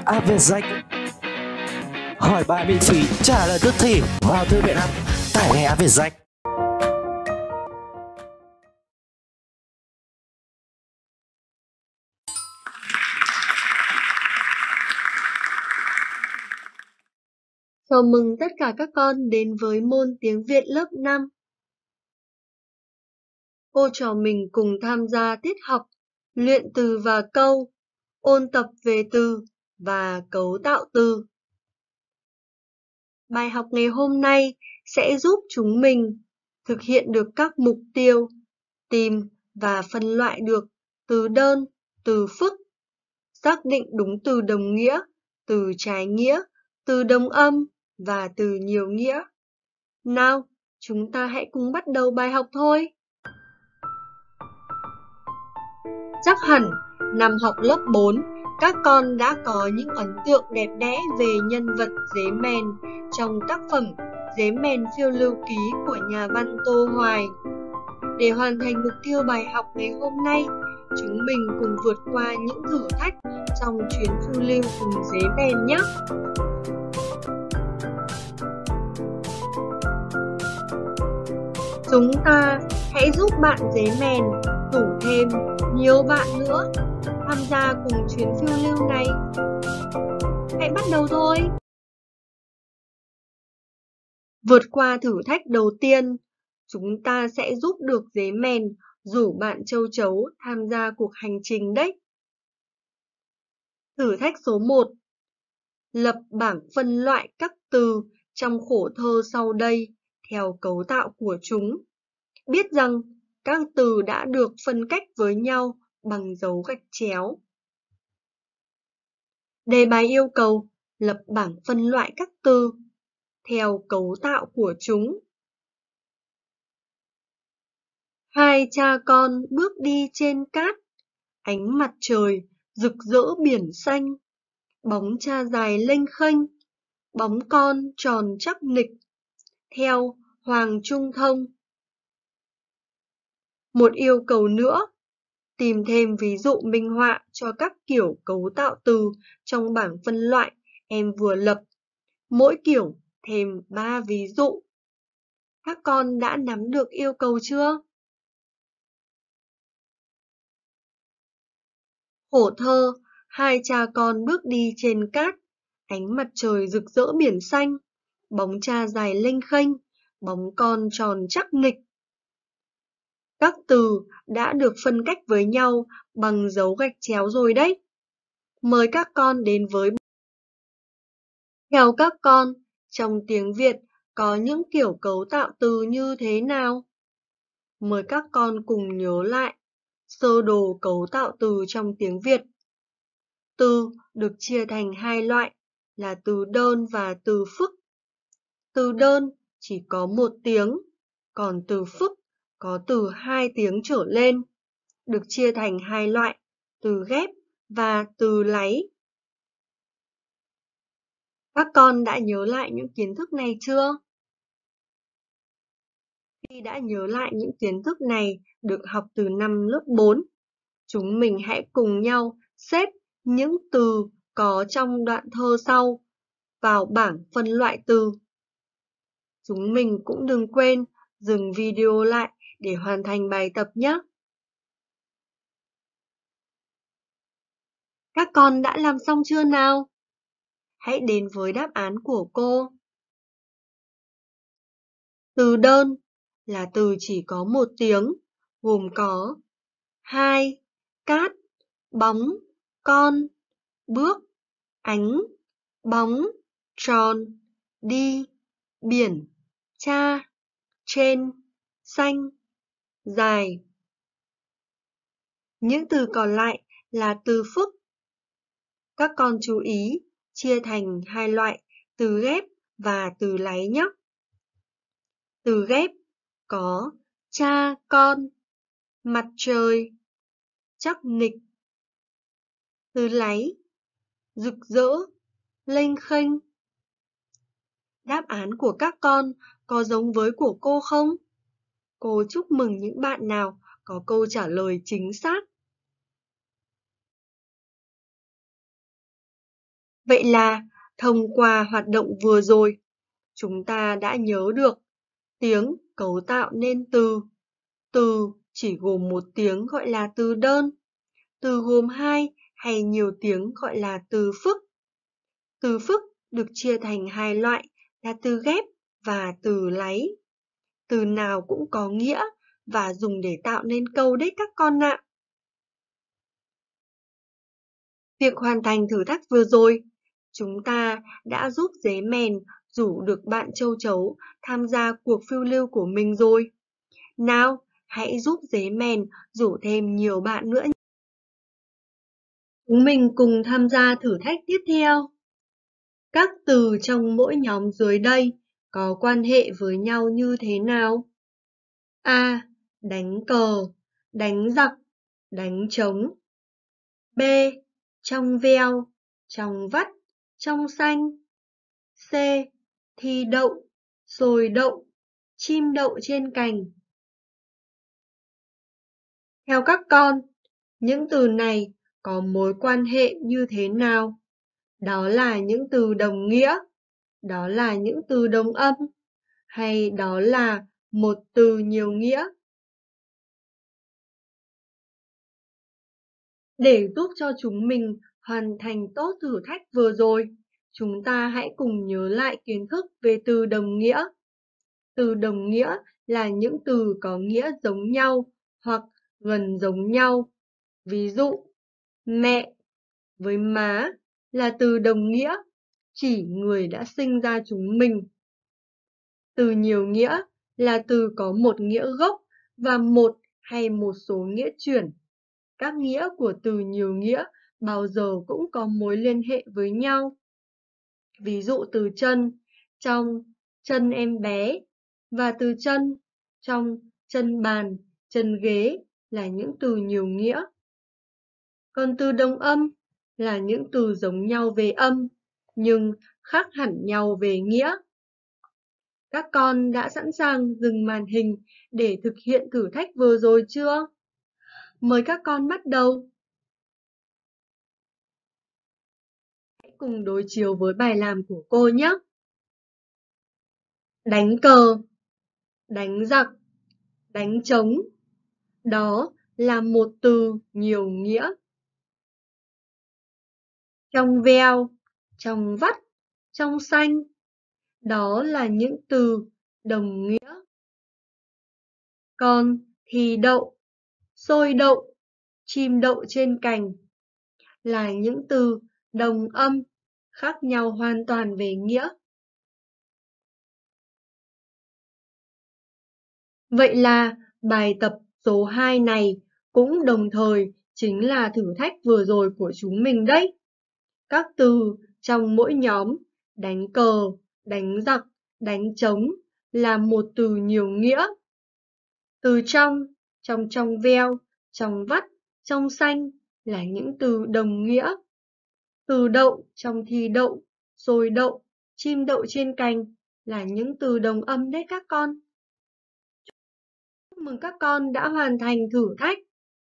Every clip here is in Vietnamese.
app Vietjet. Hỏi bài miễn phí, trả lời tức thì. Vào thư viện app, tải ngay app Vietjet. Chào mừng tất cả các con đến với môn tiếng Việt lớp 5. Cô trò mình cùng tham gia tiết học luyện từ và câu, ôn tập về từ và cấu tạo từ. Bài học ngày hôm nay sẽ giúp chúng mình thực hiện được các mục tiêu, tìm và phân loại được từ đơn, từ phức, xác định đúng từ đồng nghĩa, từ trái nghĩa, từ đồng âm và từ nhiều nghĩa. Nào, chúng ta hãy cùng bắt đầu bài học thôi. Chắc hẳn năm học lớp 4, các con đã có những ấn tượng đẹp đẽ về nhân vật Dế Mèn trong tác phẩm Dế Mèn Phiêu lưu ký của nhà văn Tô Hoài. Để hoàn thành mục tiêu bài học ngày hôm nay, chúng mình cùng vượt qua những thử thách trong chuyến phiêu lưu cùng Dế Mèn nhé. Chúng ta hãy giúp bạn Dế Mèn rủ thêm nhiều bạn nữa tham gia cùng chuyến phiêu lưu này. Hãy bắt đầu thôi! Vượt qua thử thách đầu tiên, chúng ta sẽ giúp được Dế Mèn rủ bạn Châu Chấu tham gia cuộc hành trình đấy. Thử thách số 1. Lập bảng phân loại các từ trong khổ thơ sau đây theo cấu tạo của chúng. Biết rằng các từ đã được phân cách với nhau bằng dấu gạch chéo. Đề bài yêu cầu lập bảng phân loại các từ theo cấu tạo của chúng. Hai cha con bước đi trên cát, ánh mặt trời rực rỡ biển xanh, bóng cha dài lênh khênh, bóng con tròn chắc nịch, theo Hoàng Trung Thông. Một yêu cầu nữa, tìm thêm ví dụ minh họa cho các kiểu cấu tạo từ trong bảng phân loại em vừa lập. Mỗi kiểu thêm 3 ví dụ. Các con đã nắm được yêu cầu chưa? Khổ thơ, hai cha con bước đi trên cát, ánh mặt trời rực rỡ biển xanh, bóng cha dài lênh khênh, bóng con tròn chắc nịch. Các từ đã được phân cách với nhau bằng dấu gạch chéo rồi đấy. Mời các con đến với. Theo các con, trong tiếng Việt có những kiểu cấu tạo từ như thế nào? Mời các con cùng nhớ lại sơ đồ cấu tạo từ trong tiếng Việt. Từ được chia thành hai loại là từ đơn và từ phức. Từ đơn chỉ có một tiếng, còn từ phức có từ 2 tiếng trở lên, được chia thành hai loại, từ ghép và từ láy. Các con đã nhớ lại những kiến thức này chưa? Khi đã nhớ lại những kiến thức này được học từ năm lớp 4, chúng mình hãy cùng nhau xếp những từ có trong đoạn thơ sau vào bảng phân loại từ. Chúng mình cũng đừng quên dừng video lại để hoàn thành bài tập nhé. Các con đã làm xong chưa nào? Hãy đến với đáp án của cô. Từ đơn là từ chỉ có một tiếng, gồm có hai, cát, bóng, con, bước, ánh, bóng, tròn, đi, biển, cha, trên, xanh, dài. Những từ còn lại là từ phức. Các con chú ý chia thành hai loại, từ ghép và từ láy nhé. Từ ghép có cha con, mặt trời, chắc nịch. Từ láy rực rỡ, lênh khênh. Đáp án của các con có giống với của cô không? Cô chúc mừng những bạn nào có câu trả lời chính xác. Vậy là thông qua hoạt động vừa rồi, chúng ta đã nhớ được tiếng cấu tạo nên từ. Từ chỉ gồm một tiếng gọi là từ đơn. Từ gồm hai hay nhiều tiếng gọi là từ phức. Từ phức được chia thành hai loại là từ ghép và từ láy. Từ nào cũng có nghĩa và dùng để tạo nên câu đấy các con ạ. Việc hoàn thành thử thách vừa rồi, chúng ta đã giúp dế mèn rủ được bạn châu chấu tham gia cuộc phiêu lưu của mình rồi. Nào, hãy giúp dế mèn rủ thêm nhiều bạn nữa nhé. Chúng mình cùng tham gia thử thách tiếp theo. Các từ trong mỗi nhóm dưới đây có quan hệ với nhau như thế nào? A. Đánh cờ, đánh giặc, đánh trống. B. Trong veo, trong vắt, trong xanh. C. Thi đậu, sồi đậu, chim đậu trên cành. Theo các con, những từ này có mối quan hệ như thế nào? Đó là những từ đồng nghĩa, đó là những từ đồng âm, hay đó là một từ nhiều nghĩa? Để giúp cho chúng mình hoàn thành tốt thử thách vừa rồi, chúng ta hãy cùng nhớ lại kiến thức về từ đồng nghĩa. Từ đồng nghĩa là những từ có nghĩa giống nhau hoặc gần giống nhau. Ví dụ, mẹ với má là từ đồng nghĩa, chỉ người đã sinh ra chúng mình. Từ nhiều nghĩa là từ có một nghĩa gốc và một hay một số nghĩa chuyển. Các nghĩa của từ nhiều nghĩa bao giờ cũng có mối liên hệ với nhau. Ví dụ từ chân, trong chân em bé, và từ chân, trong chân bàn, chân ghế là những từ nhiều nghĩa. Còn từ đồng âm là những từ giống nhau về âm, nhưng khác hẳn nhau về nghĩa. Các con đã sẵn sàng dừng màn hình để thực hiện thử thách vừa rồi chưa? Mời các con bắt đầu. Hãy cùng đối chiếu với bài làm của cô nhé. Đánh cờ, đánh giặc, đánh trống. Đó là một từ nhiều nghĩa. Trong veo, trong vắt, trong xanh. Đó là những từ đồng nghĩa. Còn thì đậu, sôi đậu, chim đậu trên cành là những từ đồng âm, khác nhau hoàn toàn về nghĩa. Vậy là bài tập số 2 này cũng đồng thời chính là thử thách vừa rồi của chúng mình đấy. Các từ trong mỗi nhóm đánh cờ, đánh giặc, đánh trống là một từ nhiều nghĩa. Từ trong veo, trong vắt, trong xanh là những từ đồng nghĩa. Từ đậu, trong thi đậu, sồi đậu, chim đậu trên cành là những từ đồng âm đấy các con. Chúc mừng các con đã hoàn thành thử thách.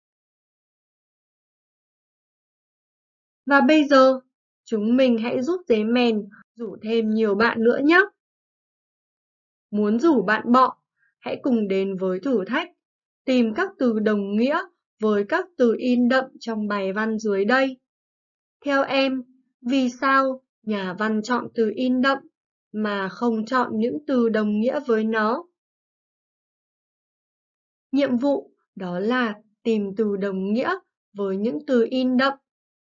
Và bây giờ, chúng mình hãy giúp dế mèn rủ thêm nhiều bạn nữa nhé. Muốn rủ bạn bọ, hãy cùng đến với thử thách, tìm các từ đồng nghĩa với các từ in đậm trong bài văn dưới đây. Theo em, vì sao nhà văn chọn từ in đậm mà không chọn những từ đồng nghĩa với nó? Nhiệm vụ đó là tìm từ đồng nghĩa với những từ in đậm.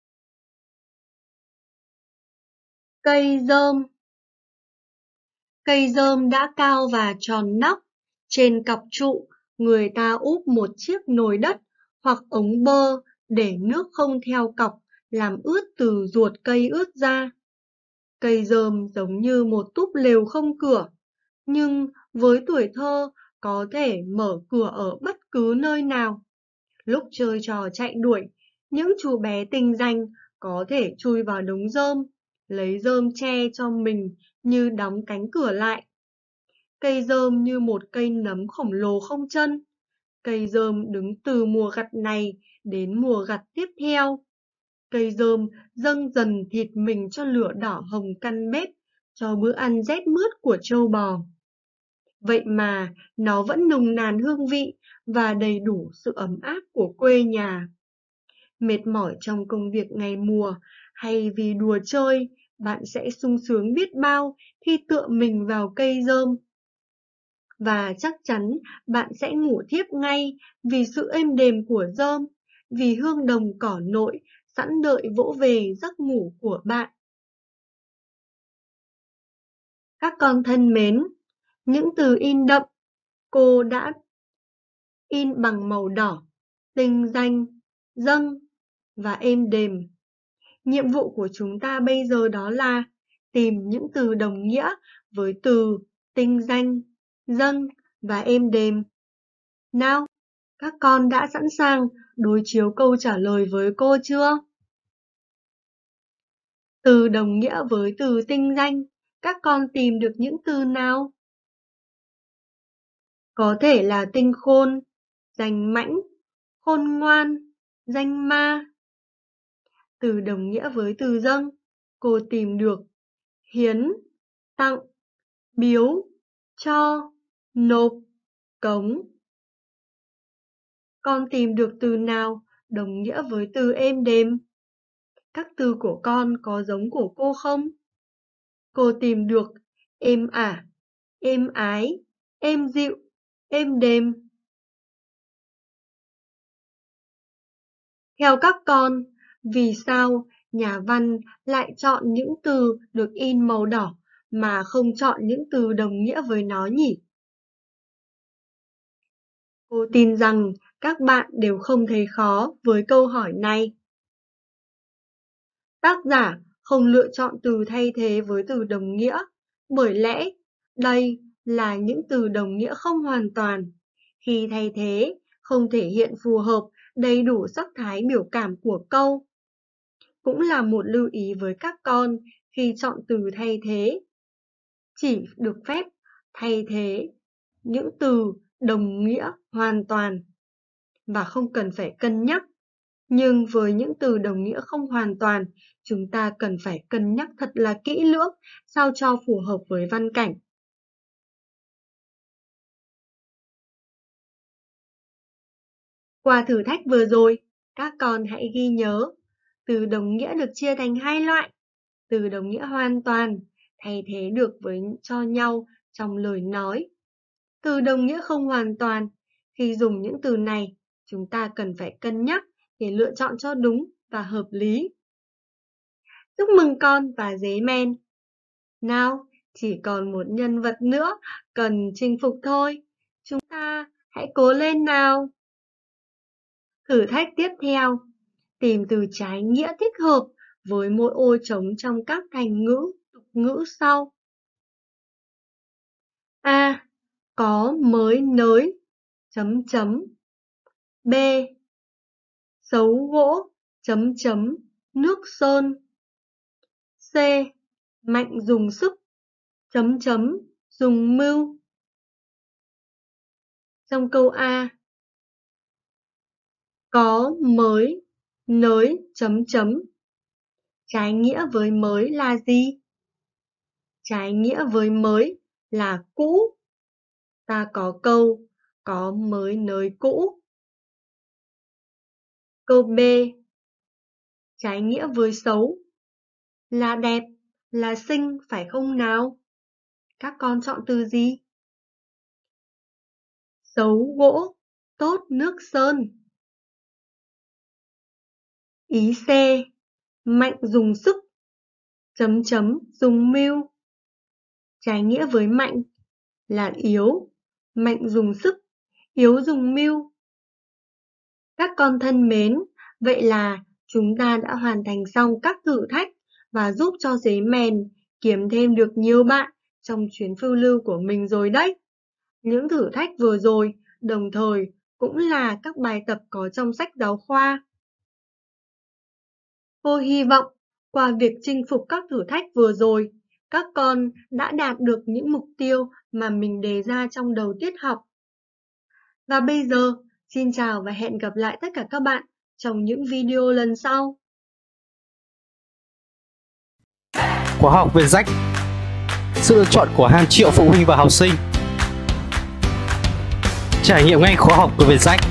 Cây rơm. Cây rơm đã cao và tròn nóc. Trên cọc trụ, người ta úp một chiếc nồi đất hoặc ống bơ để nước không theo cọc, làm ướt từ ruột cây ướt ra. Cây rơm giống như một túp lều không cửa, nhưng với tuổi thơ có thể mở cửa ở bất cứ nơi nào. Lúc chơi trò chạy đuổi, những chú bé tinh danh có thể chui vào đống rơm, lấy rơm che cho mình như đóng cánh cửa lại. Cây rơm như một cây nấm khổng lồ không chân. Cây rơm đứng từ mùa gặt này đến mùa gặt tiếp theo. Cây rơm dâng dần thịt mình cho lửa đỏ hồng căn bếp, cho bữa ăn rét mướt của trâu bò. Vậy mà nó vẫn nồng nàn hương vị và đầy đủ sự ấm áp của quê nhà. Mệt mỏi trong công việc ngày mùa hay vì đùa chơi, bạn sẽ sung sướng biết bao khi tựa mình vào cây rơm. Và chắc chắn bạn sẽ ngủ thiếp ngay vì sự êm đềm của rơm, vì hương đồng cỏ nội sẵn đợi vỗ về giấc ngủ của bạn. Các con thân mến, những từ in đậm cô đã in bằng màu đỏ, tinh danh, dâng và êm đềm. Nhiệm vụ của chúng ta bây giờ đó là tìm những từ đồng nghĩa với từ tinh danh, dâng và êm đềm. Nào, các con đã sẵn sàng đối chiếu câu trả lời với cô chưa? Từ đồng nghĩa với từ tinh danh, các con tìm được những từ nào? Có thể là tinh khôn, danh mãnh, khôn ngoan, danh ma. Từ đồng nghĩa với từ dâng, cô tìm được hiến, tặng, biếu, cho, nộp, cống. Con tìm được từ nào đồng nghĩa với từ êm đềm? Các từ của con có giống của cô không? Cô tìm được êm ả, êm ái, êm dịu, êm đềm. Theo các con, vì sao nhà văn lại chọn những từ được in màu đỏ mà không chọn những từ đồng nghĩa với nó nhỉ? Cô tin rằng các bạn đều không thấy khó với câu hỏi này. Tác giả không lựa chọn từ thay thế với từ đồng nghĩa, bởi lẽ đây là những từ đồng nghĩa không hoàn toàn. Khi thay thế, không thể hiện phù hợp đầy đủ sắc thái biểu cảm của câu. Cũng là một lưu ý với các con khi chọn từ thay thế. Chỉ được phép thay thế những từ đồng nghĩa hoàn toàn và không cần phải cân nhắc. Nhưng với những từ đồng nghĩa không hoàn toàn, chúng ta cần phải cân nhắc thật là kỹ lưỡng sao cho phù hợp với văn cảnh. Qua thử thách vừa rồi, các con hãy ghi nhớ, từ đồng nghĩa được chia thành hai loại. Từ đồng nghĩa hoàn toàn thay thế được với cho nhau trong lời nói. Từ đồng nghĩa không hoàn toàn, khi dùng những từ này, chúng ta cần phải cân nhắc để lựa chọn cho đúng và hợp lý. Chúc mừng con và dế men. Nào, chỉ còn một nhân vật nữa cần chinh phục thôi. Chúng ta hãy cố lên nào. Thử thách tiếp theo, tìm từ trái nghĩa thích hợp với mỗi ô trống trong các thành ngữ, tục ngữ sau. A. Có mới nới, chấm chấm. B. Xấu gỗ, chấm chấm, nước sơn. C. Mạnh dùng sức, chấm chấm, dùng mưu. Trong câu A, có mới nới, chấm chấm. Trái nghĩa với mới là gì? Trái nghĩa với mới là cũ. Ta có câu có mới nới cũ. Câu B, trái nghĩa với xấu là đẹp, là xinh, phải không nào? Các con chọn từ gì? Xấu gỗ, tốt nước sơn. Ý C, mạnh dùng sức, chấm chấm, dùng mưu. Trái nghĩa với mạnh là yếu, mạnh dùng sức, yếu dùng mưu. Các con thân mến, vậy là chúng ta đã hoàn thành xong các thử thách và giúp cho dế mèn kiếm thêm được nhiều bạn trong chuyến phiêu lưu của mình rồi đấy. Những thử thách vừa rồi đồng thời cũng là các bài tập có trong sách giáo khoa. Cô hy vọng qua việc chinh phục các thử thách vừa rồi, các con đã đạt được những mục tiêu mà mình đề ra trong đầu tiết học. Và bây giờ, xin chào và hẹn gặp lại tất cả các bạn trong những video lần sau. khóa học Vietjet, sự lựa chọn của hàng triệu phụ huynh và học sinh. Trải nghiệm ngay khóa học của Vietjet.